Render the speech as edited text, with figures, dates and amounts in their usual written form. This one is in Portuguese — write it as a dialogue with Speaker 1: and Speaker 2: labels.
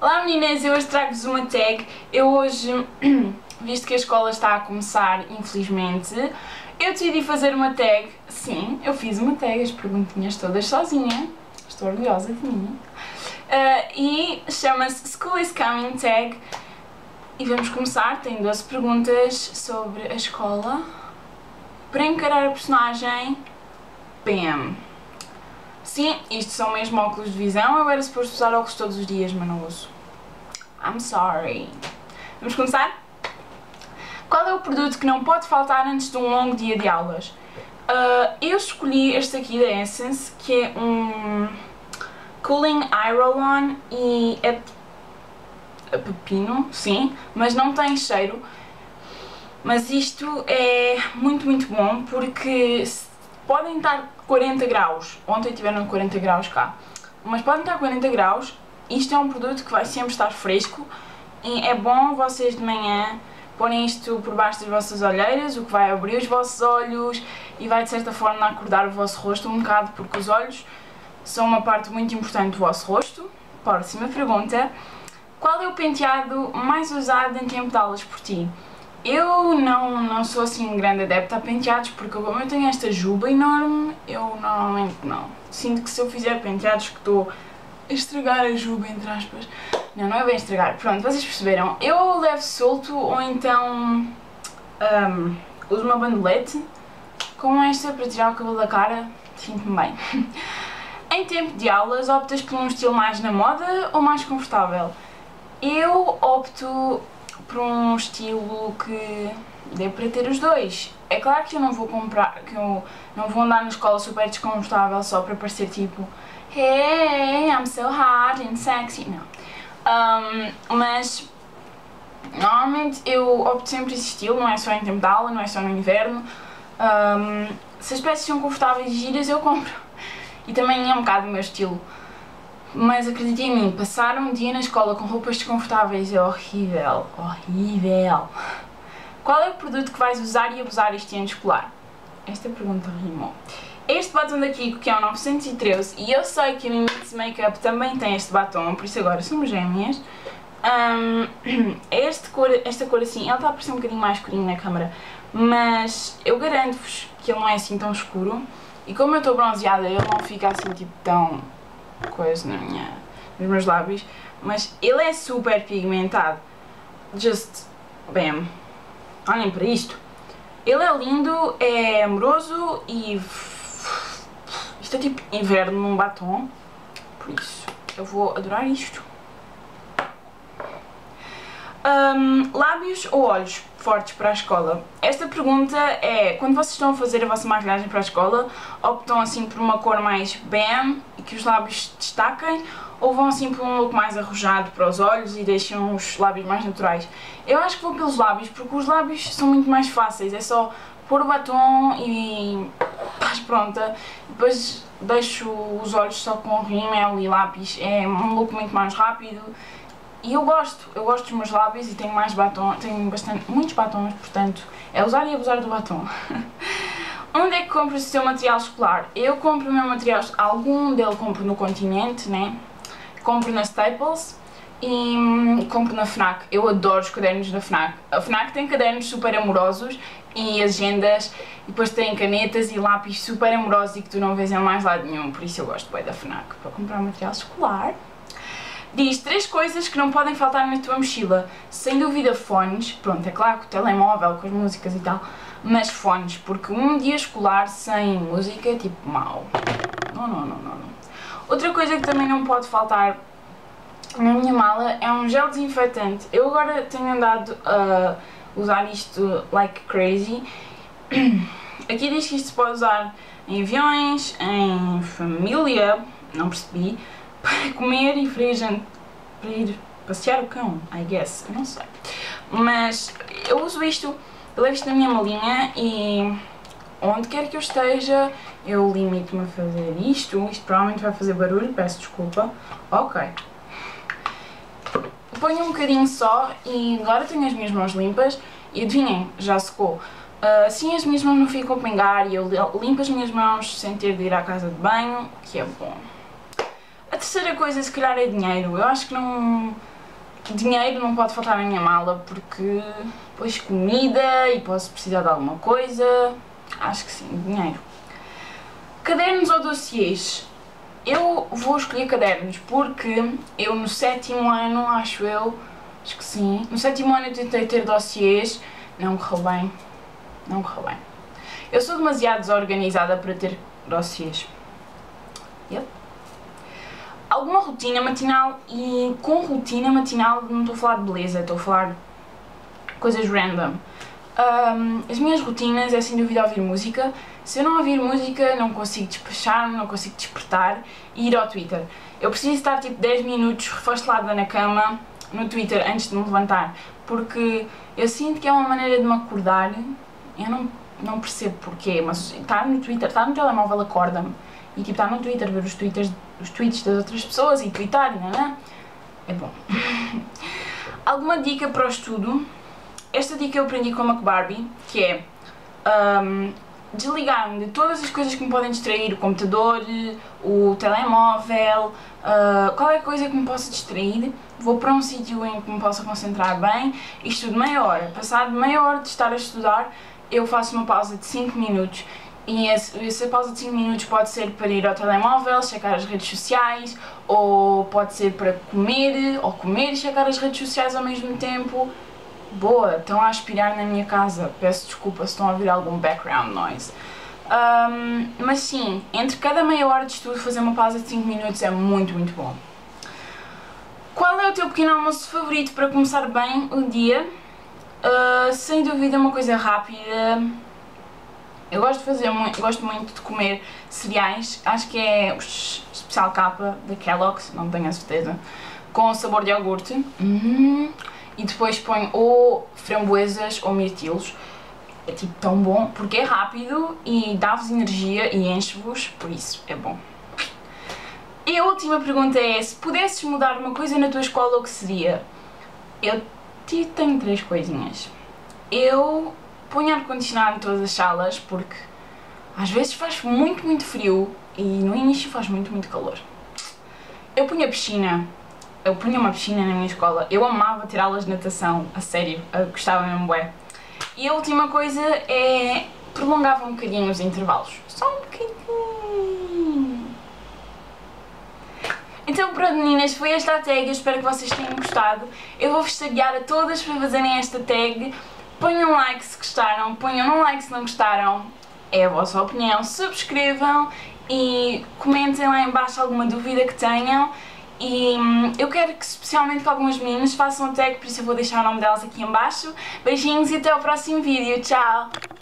Speaker 1: Olá meninas, eu hoje trago-vos uma tag. Eu hoje, visto que a escola está a começar, infelizmente, eu decidi fazer uma tag. Sim, eu fiz uma tag, as perguntinhas todas sozinha. Estou orgulhosa de mim. E chama-se School is Coming Tag. E vamos começar, tem 12 perguntas sobre a escola. Para encarar a personagem, Pam. Sim, isto são mesmo óculos de visão, eu era suposto usar óculos todos os dias, mas não uso. I'm sorry. Vamos começar? Qual é o produto que não pode faltar antes de um longo dia de aulas? Eu escolhi este aqui da Essence, que é um Cooling Eye Roll-On e é pepino, sim, mas não tem cheiro. Mas isto é muito bom porque podem estar 40 graus, ontem tiveram 40 graus cá, mas podem estar 40 graus, isto é um produto que vai sempre estar fresco e é bom vocês de manhã porem isto por baixo das vossas olheiras, o que vai abrir os vossos olhos e vai de certa forma acordar o vosso rosto um bocado, porque os olhos são uma parte muito importante do vosso rosto. Próxima pergunta: qual é o penteado mais usado em tempo de aulas por ti? Eu não sou assim grande adepta a penteados, porque como eu tenho esta juba enorme, eu normalmente não. Sinto que se eu fizer penteados que estou a estragar a juba, entre aspas. Não é bem estragar. Pronto, vocês perceberam. Eu levo solto ou então uso uma bandolete com esta para tirar o cabelo da cara, sinto-me bem. Em tempo de aulas, optas por um estilo mais na moda ou mais confortável? Eu opto por um estilo que dê para ter os dois. É claro que eu não vou comprar, que eu não vou andar na escola super desconfortável só para parecer tipo hey, I'm so hot and sexy, não. Mas normalmente eu opto sempre esse estilo, não é só em tempo de aula, não é só no inverno. Se as peças são confortáveis e giras eu compro. E também é um bocado o meu estilo. Mas acreditem em mim, passar um dia na escola com roupas desconfortáveis é horrível, horrível. Qual é o produto que vais usar e abusar este ano escolar? Esta pergunta rimou. Este batom daqui, que é o 913, e eu sei que a Mimix Makeup também tem este batom, por isso agora somos gêmeas. Esta cor assim, ela está a parecer um bocadinho mais escurinho na câmera, mas eu garanto-vos que ele não é assim tão escuro. E como eu estou bronzeada, ele não fica assim tipo tão coisa nos meus lábios, mas ele é super pigmentado. Just bam, olhem para isto. Ele é lindo, é amoroso e isto é tipo inverno num batom, por isso eu vou adorar isto. Lábios ou olhos fortes para a escola? Esta pergunta é, quando vocês estão a fazer a vossa maquilhagem para a escola, optam assim por uma cor mais bam e que os lábios destaquem, ou vão assim por um look mais arrojado para os olhos e deixam os lábios mais naturais? Eu acho que vou pelos lábios, porque os lábios são muito mais fáceis, é só pôr o batom e estás pronta. Depois deixo os olhos só com rímel e lápis, é um look muito mais rápido. E eu gosto dos meus lábios e tenho mais batom, tenho muitos batons, portanto é usar e abusar do batom. Onde é que compras o seu material escolar? Eu compro o meu material, algum dele compro no Continente, né? Compro na Staples e compro na FNAC. Eu adoro os cadernos da FNAC. A FNAC tem cadernos super amorosos e agendas, e depois tem canetas e lápis super amorosos e que tu não vês em mais lado nenhum, por isso eu gosto bem da FNAC para comprar material escolar. Diz 3 coisas que não podem faltar na tua mochila. Sem dúvida fones, pronto, é claro que o telemóvel com as músicas e tal, mas fones, porque um dia escolar sem música é tipo mau. Não. Outra coisa que também não pode faltar na minha mala é um gel desinfetante. Eu agora tenho andado a usar isto like crazy. Aqui diz que isto se pode usar em aviões, em família, não percebi, para comer e para ir passear o cão, I guess, eu não sei. Mas eu uso isto, eu levo isto na minha malinha e onde quer que eu esteja, eu limito-me a fazer isto. Isto provavelmente vai fazer barulho, peço desculpa. Ok. Ponho um bocadinho só e agora tenho as minhas mãos limpas e adivinhem, já secou. Assim as minhas mãos não ficam a pingar e eu limpo as minhas mãos sem ter de ir à casa de banho, que é bom. A terceira coisa, se calhar, é dinheiro. Eu acho que não Dinheiro não pode faltar na minha mala porque depois comida e posso precisar de alguma coisa. Acho que sim, dinheiro. Cadernos ou dossiês? Eu vou escolher cadernos porque eu no 7º ano, acho que sim, no 7º ano eu tentei ter dossiês, não correu bem, não correu bem. Eu sou demasiado desorganizada para ter dossiês. Yep. Alguma rotina matinal, e com rotina matinal não estou a falar de beleza, estou a falar de coisas random. As minhas rotinas é sem dúvida ouvir música. Se eu não ouvir música não consigo despachar-me, não consigo despertar e ir ao Twitter. Eu preciso estar tipo 10 minutos refastelada na cama no Twitter antes de me levantar, porque eu sinto que é uma maneira de me acordar. Eu não percebo porquê, mas estar no Twitter, estar no telemóvel acorda-me. E tipo, estar no Twitter, ver os tweets das outras pessoas e twittar e não é bom. Alguma dica para o estudo? Esta dica eu aprendi com a McBarbie, que é desligar-me de todas as coisas que me podem distrair, o computador, o telemóvel, qualquer coisa que me possa distrair. Vou para um sítio em que me possa concentrar bem e estudo meia hora. Passado meia hora de estar a estudar, eu faço uma pausa de 5 minutos. E essa pausa de 5 minutos pode ser para ir ao telemóvel, checar as redes sociais, ou pode ser para comer, ou comer e checar as redes sociais ao mesmo tempo. Boa, estão a aspirar na minha casa, peço desculpa se estão a ouvir algum background noise. Mas sim, entre cada meia hora de estudo fazer uma pausa de 5 minutos é muito, muito bom. Qual é o teu pequeno almoço favorito para começar bem o dia? Sem dúvida uma coisa rápida. Eu gosto muito de comer cereais, acho que é o especial K da Kellogg's, não tenho a certeza, com sabor de iogurte. E depois ponho ou framboesas ou mirtilos. É tipo tão bom, porque é rápido e dá-vos energia e enche-vos, por isso é bom. E a última pergunta é, se pudesses mudar uma coisa na tua escola, o que seria? Eu tenho 3 coisinhas. Eu ponho ar-condicionado em todas as salas, porque às vezes faz muito, muito frio e no início faz muito, muito calor. Eu punha piscina. Eu punha uma piscina na minha escola. Eu amava ter aulas de natação, a sério, eu gostava mesmo bué. E a última coisa é prolongava um bocadinho os intervalos. Só um bocadinho. Então pronto meninas, foi esta a tag, eu espero que vocês tenham gostado. Eu vou-vos taguear a todas para fazerem esta tag. Ponham um like se gostaram, ponham um like se não gostaram, é a vossa opinião. Subscrevam e comentem lá em baixo alguma dúvida que tenham. E eu quero que especialmente que algumas meninas façam a tag, por isso eu vou deixar o nome delas aqui em baixo. Beijinhos e até ao próximo vídeo, tchau!